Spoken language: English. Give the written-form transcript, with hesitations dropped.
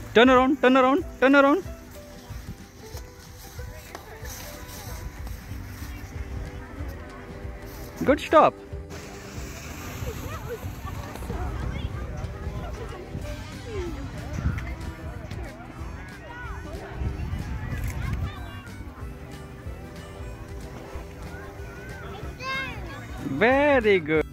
Turn around, turn around, turn around. Good stop. Very good.